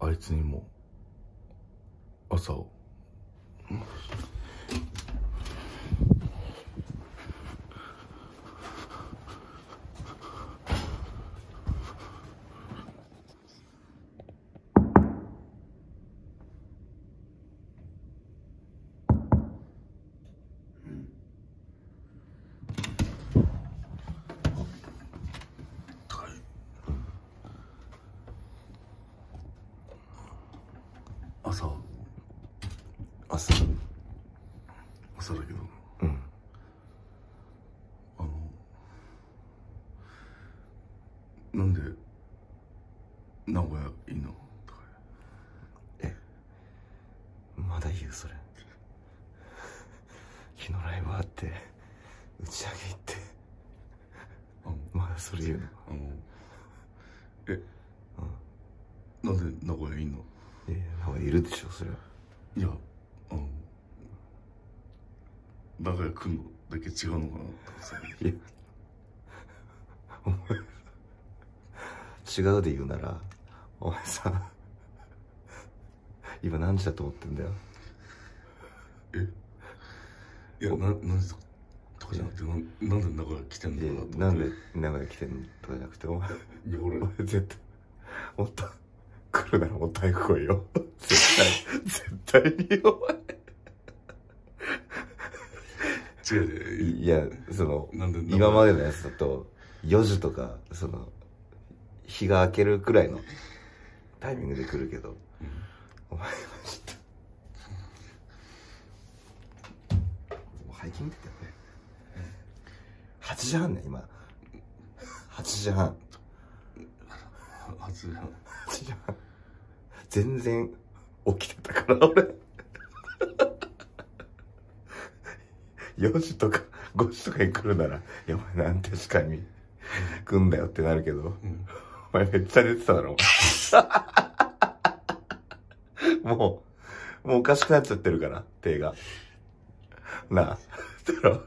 あいつにも朝を朝だけど、なんで名古屋いいのとか。 まだ言うそれ。昨日ライブあって打ち上げ行ってまだそれ言うの。 なんで名古屋いいの。 名古屋いるでしょそれは。 いや名古屋来んのだけ違うのかなとかさ。 いやお前違うで言うならお前さ今何時だと思ってんだよ。 いや何時とかじゃなくてなんで名古屋来てんのかなと思って。 なんで名古屋来てんのとかじゃなくて、お前俺絶対もっと来るならもっと早く来いよ絶対にお前違う。 いや今までのやつだと4時とか日が明けるくらいのタイミングで来るけど、お前はちょっともう背筋見てたよね。8時半ね今。8時半 8時半全然起きてたから俺4時とか5時とかに来るなら「いやお前なんて時間に来んだよ」ってなるけど、お前めっちゃ寝てただろもうおかしくなっちゃってるから手がなあだろ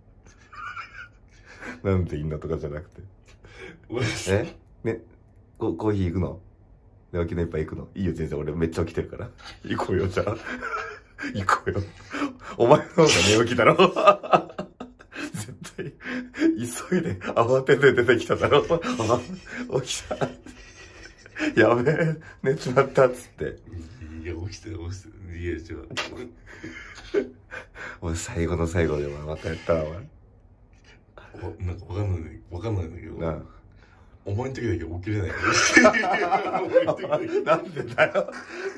なんでいいんだとかじゃなくてねコーヒー行くの寝起きの一杯行くのいいよ全然俺めっちゃ起きてるから行こうよじゃあ行こうよお前の方が寝起きだろ絶対急いで慌てて出てきただろ起きたやべえ寝ちまったっつって。 いや起きてるいや違う俺最後の最後でお前またやったわお前なんかわかんないんだけどなあお前の時だけ起きれないなんでだよ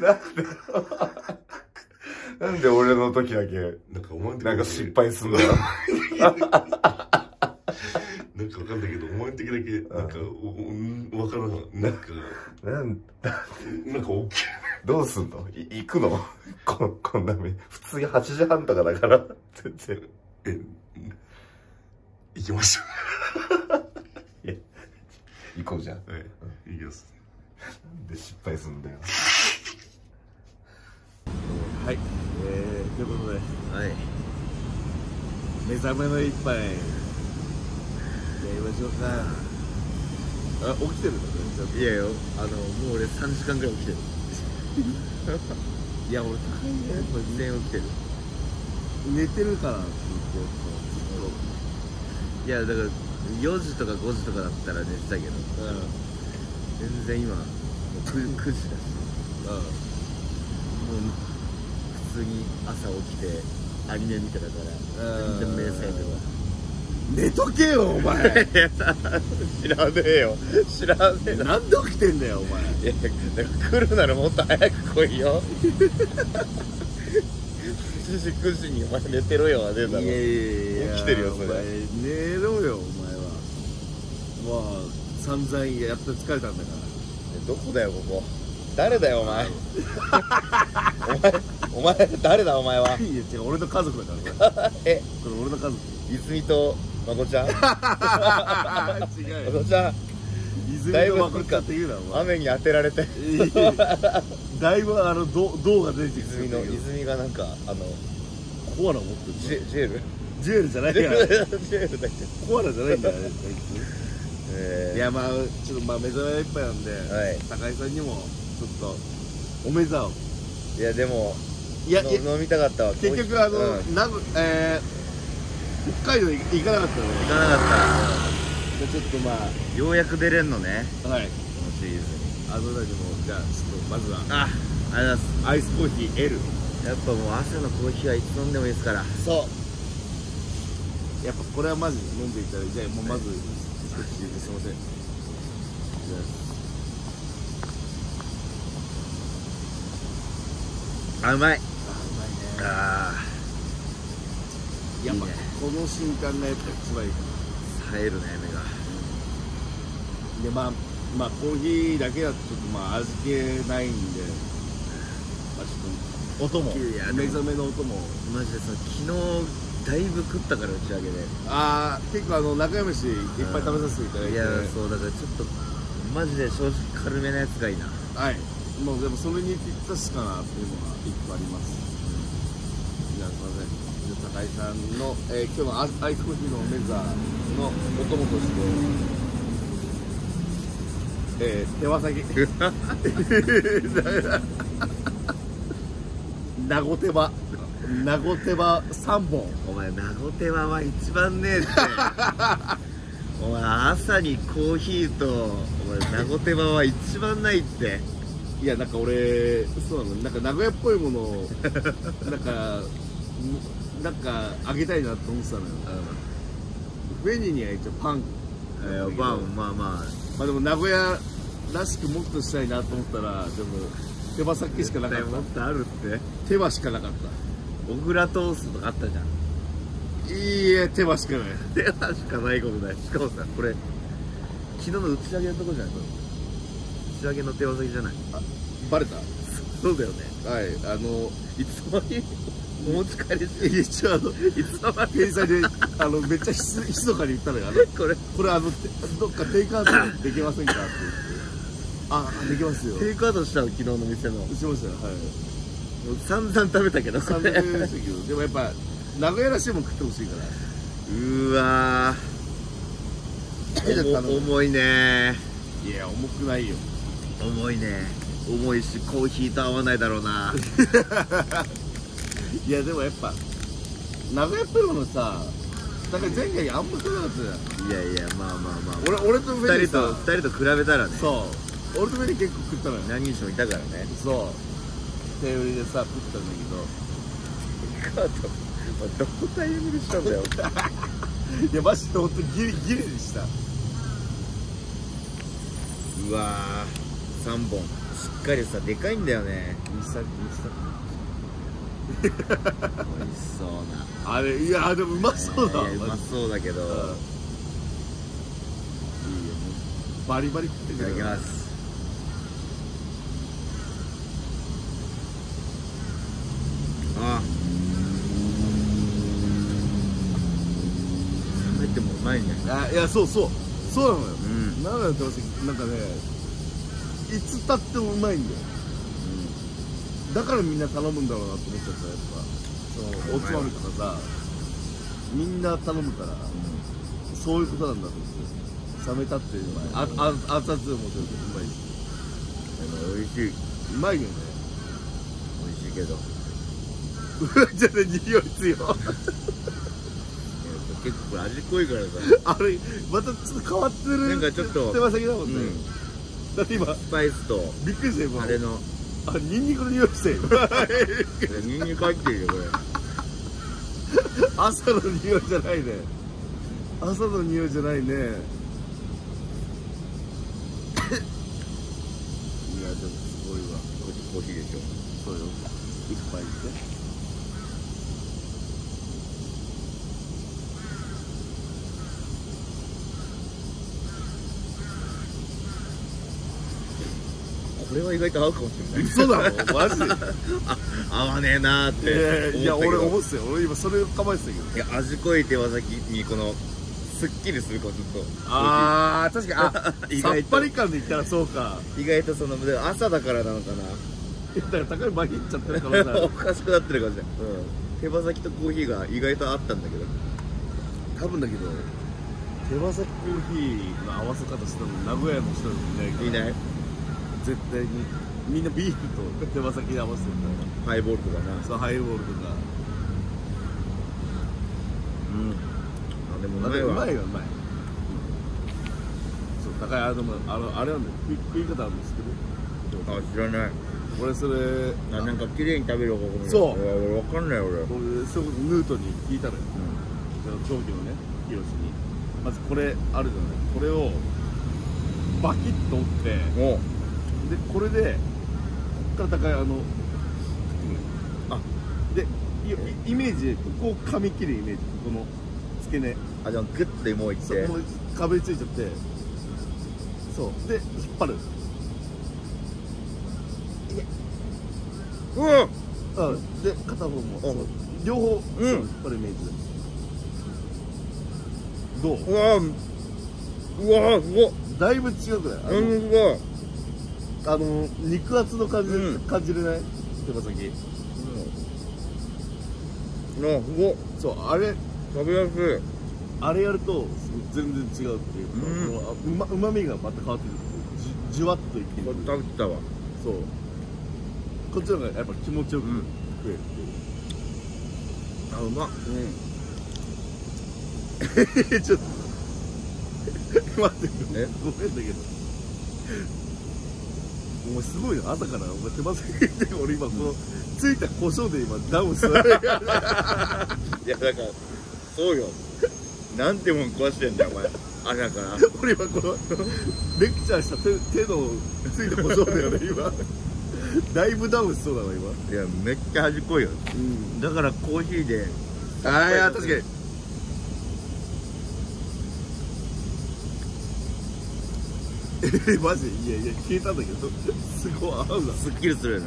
なんで俺の時だけなんか失敗すんだよなんかわかんないけどお前の時だけなんかわからんなんか起きる。 どうすんの行くのこんな目普通に8時半とかだから全然行きましょういや行こうじゃん。 行きます。 なんで失敗すんだよ。 はい、ということで、目覚めの一杯やりましょうか。起きてるんだね。 いやよ、もう俺3時間ぐらい起きてるいや俺高いね、これ全然起きてる。 寝てるからっていやだから4時とか5時とかだったら寝てたけど、全然今もう 9時だし、もう普通に朝起きてアニメ見てたから全然目さえてるわ。 寝とけよお前知らねえよなんで起きてんだよお前。 いやだから来るならもっと早く来いよ7時9時にお前寝てろよはねえだろ。 いや起きてるよそれ。 お前寝ろよお前は。まあ散々やって疲れたんだから。 どこだよここ。誰だよお前お前誰だお前は。 いや違う、俺の家族だからこれ俺の家族。 泉とまこちゃん違うよまこちゃん泉とまこちゃんって言うなお前。 雨に当てられてだいぶ銅が出てきてる。 泉がなんかコアラ持ってる。 ジェルジュエルじゃないからジェルだっけ。 コアラじゃないんだよねいやまあちょっと目覚め一杯なんで、高井さんにもちょっと梅沢。 いやでもいや飲みたかったわ。 結局北海道行かなかったのね。 行かなかっちょっとまた。ようやく出れんのね、 あはい、 このシリーズに。 あのだけもじゃあちょっとまずはありがとうございます。 アイスコーヒー L。 やっぱもう朝のコーヒーはいつ飲んでもいいですから。 そう。やっぱこれはまず飲んでいただいて、じゃあもうまず一口すいません。 あ、うまい。 あ、うまいね。 あやっぱいいねこの瞬間がやっぱ一番いいかあ、冴えるね、目が。 ら。でまあコーヒーだけだとちょっとまあ味気ないんで、まあちょっと音もいや目覚めの音も。 マジで昨日だいぶ食ったから、打ち上げで。 ああ結構中山飯いっぱい食べさせていただいて。 いやそうだからちょっとマジで正直軽めなやつがいいな。 はい。もうでもそれにぴったしかなっていうのが一個あります。じゃあすいません。じゃあ高井さんの、今日のアイスコーヒーのメザーのお供として、手羽先。名護手羽3本。 お前名護手羽は一番ねえってお前朝にコーヒーとお前名護手羽は一番ないって。 いやなんか俺そうなの、なんか名古屋っぽいものをなんかあげたいなと思ってたのよ。フェニーには一応パン。 まあまあでも名古屋らしくもっとしたいなと思ったら、でも手羽先しかなかった。 もっとあるって。 手羽しかなかった。 小倉トーストとかあったじゃん。 いいえ、手羽しかない。 手羽しかないことない。しかもさ、これ昨日の打ち上げのとこじゃない？打ち上げの手羽先じゃない？ あ、バレた？ そうだよね。 はい、 いつの間にお持ち帰りして。 一応いつの間に店員さんでめっちゃひそかに言ったのよ。これどっかテイクアウトできませんかって言って。あ、できますよ。 テイクアウトしたの、昨日の店の。 しましたよ。はい。 もう散々食べたけど、 散々食べましたけど、でもやっぱ名古屋らしいもん食ってほしいから。 うわー、重いね。 いや重くないよ。 重いね。重いしコーヒーと合わないだろうな。 いやでもやっぱ名古屋っぽいものさ、だから前回あんま食べなかったじゃん。 いやまあ俺とフェリーさ、 2人と比べたらね。 そう俺とフェリー結構食ったのよ。 何人もいたからね。 そう手売りでさ食ったんだけど、 どこタイミングでしたんだよ。 いやマジでほんとギリギリでした。 うわー、3本しっかりさ、でかいんだよね。美味しそうなあれ。いやでもうまそうだ。 うまそうだけど、いいよね。 バリバリ食ってくれ。 いただきます。あ、冷めてもうまいね。 あ、いやそうなのよ。 ん、 なんだよ手羽先、なんかねいつ経ってもうまいんだよ。だからみんな頼むんだろうなと思っちゃった。やっぱそのおつまみとかさみんな頼むから、そういうことなんだと思って。冷めたっていうのは熱々でもちろんうまいし、 美味しい。 うまいよね。 美味しいけどじゃあね、匂い強い。 結構これ味濃いからさ、 あれまたちょっと変わってる。 なんかちょっと手羽先だもんね。だって今スパイスとびっくりしたよ今。 あれのニンニクの匂いしてる。 ニンニク入ってるよこれ。 朝の匂いじゃないね。朝の匂いじゃないね。いやでもすごいわ。 コーヒーでしょ。 そうよ。一杯いって。 これは意外と合うかもしれない。 嘘だろマジで。 合わねえなーっていや俺思っ思ってたよ。俺今それ構えてたけど。 いや、味濃い手羽先にこのすっきりするかちょっと。 あー確かに。さっ意外とぱり感で言ったらそうか。 意外とその朝だからなのかな。 だから高い前にいっちゃってるからさ。 おかしくなってるかもしれない。手羽先とコーヒーが意外とあったんだけど。 多分だけど手羽先コーヒーの合わせ方したの名古屋の人いないから。 いない。 絶対にみんなビールと手羽先で合わせてるハイボールとかな。 そうハイボールとかあ、でもうまいはうまい。そう高いでもあれなんだよ、食い方あるんですけど。 あ、知らない。 俺それなんか綺麗に食べる方法。 そう俺わかんない俺。 そこヌートに聞いたのよ、同期のねヒロシに。まずこれあるじゃない、これをバキッと折ってでこれでこっから高いでイメージここを噛み切るイメージ、この付け根、 あ、じゃあグッてもういって、 もう壁についちゃって、そうで引っ張る。で片方も両方引っ張るイメージでどう？ うわすごっ。 だいぶ違くない？ すごい。 肉厚の感じれない？手羽先。 すごっ。 そうあれ食べやすい。 あれやると全然違うっていうか、うまみがまた変わってくる。じゅわっといってる。 これ食べてたわ。 そう。こっちの方がやっぱ気持ちよく食えるっていう。 あ、うまっ。 ちょっと待ってごめんだけど、お前すごいよ、朝からお前手羽先って俺今このついた胡椒で今ダウンする。いやだからそうよ。なんてもん壊してんだよお前。あれだから俺今このレクチャーした手のついた胡椒だよね今。だいぶダウンしそうだな今。 いやめっちゃ味濃いよ。だからコーヒーで。 ああ、いや確かに。マジいや消えたんだけど、すごい合うな。 すっきりするよね。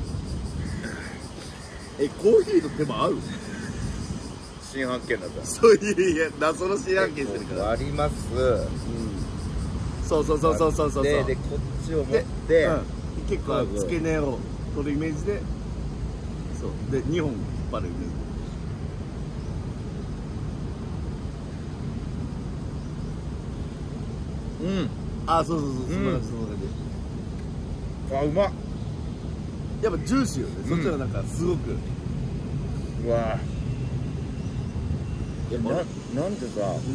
コーヒーと手も合う？ 新発見だった。 そういや謎の新発見してるから。 割ります。 そうでこっちを持って結構付け根を取るイメージで、そうで2本引っ張るイメージ。あ、そうそんな感じ。 あ、うまっ。 やっぱジューシーよね、そっちはなんかすごく。 うわぁ。なんでさ、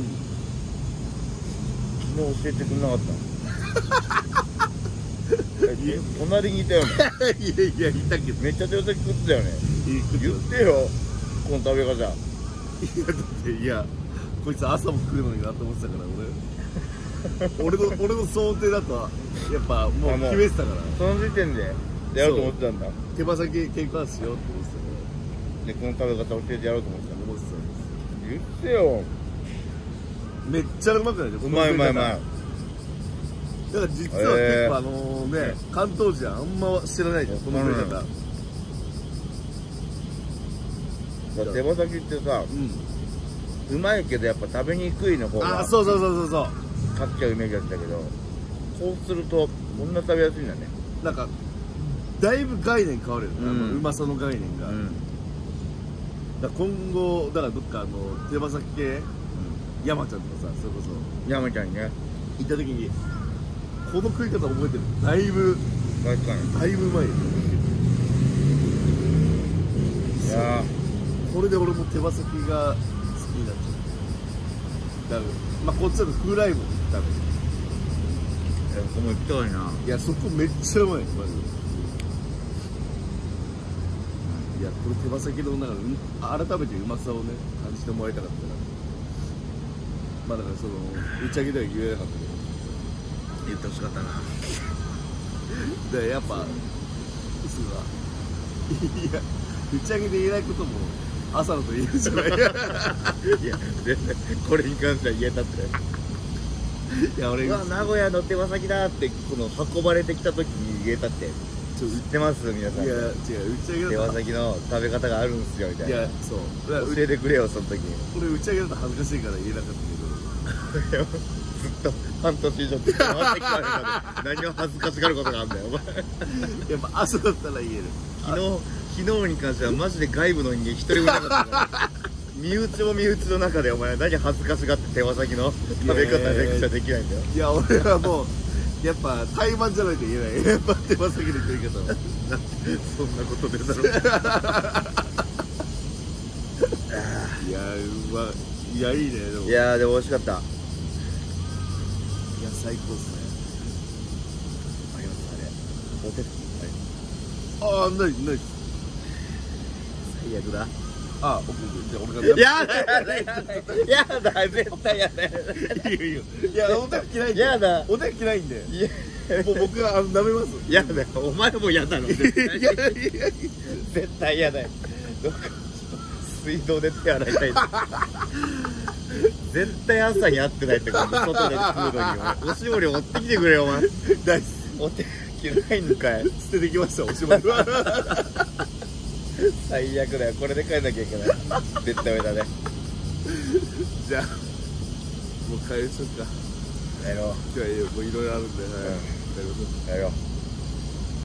昨日教えてくれなかったの？隣にいたよね。 いやいたけどめっちゃ手羽先食ってたよね。言ってよ、この食べ方。 いやだってこいつ朝も食うのになと思ってたから俺の想定だとやっぱもう決めてたから、 その時点でやろうと思ってたんだ。 手羽先ケイクアウトしようって思ってたから、でこの食べ方教えてやろうと思ってた。言ってよ。 めっちゃうまくない？ うまい。だから実は結構ね、関東人あんま知らないじゃんこの食べ方。 手羽先ってさ、うまいけどやっぱ食べにくいの方が。 あ、そう買っちゃうイメージだったけど、こうするとこんな食べやすいんだね。 なんかだいぶ概念変わるよね、うまさの概念が。だから今後だからどっか手羽先系、山ちゃんとかさ、それこそ山ちゃんにね行った時にこの食い方覚えてる。だいぶ確かにだいぶうまいよ。 いやこれで俺も手羽先が好きになっちゃう。だからまあこっちだと風来もダメ。 ここも行きたいな。 いやそこめっちゃうまいマジで。いやこれ手羽先のなんか改めてうまさをね感じてもらいたかったから。まあだからその打ち上げでは言えなかったけど言ってほしかったな。 でやっぱ嘘だ。いや打ち上げで言えないことも朝のと言えるじゃない。いや全然これに関しては言えたって。 いや俺が名古屋の手羽先だってこの運ばれてきた時に言えたって言ってます皆さん。 いや違う打ち上げ手だと羽先の食べ方があるんですよみたいな。 いやそう教えてくれよその時に。 俺打ち上げだと恥ずかしいから言えなかったけどずっと半年以上って回ってきた中で何を恥ずかしがることがあるんだよお前。 やっぱ朝だったら言える。 昨日に関してはマジで外部の人間一人もいなかったから身内も身内の中でお前何恥ずかしがって手羽先の食べ方レクチャーできないんだよ。 いや俺はもうやっぱ怠慢じゃないと言えないやっぱ手羽先の食い方はそんなことでだろいやいやいいねでもいやでも美味しかった。 いや最高っすね。 ありますあれお手拭きああない最悪だ。 あオッケーじゃあ俺がやだ絶対やだいやお手拭きないんでやだお手拭きないんでいやもう僕が舐めますやだよお前もやだろ絶対絶対やだよどっか水道で手洗いたい絶対朝に会ってないってこと外で食うのにおしぼり持ってきてくれよお前大好お手拭きないんかいき捨ててきましたおしぼりは最悪だよこれで帰んなきゃいけない絶対上だねじゃあもう帰りましょうか。 やろう今日はもういろいろあるんで、はい、帰りましょう。 やろう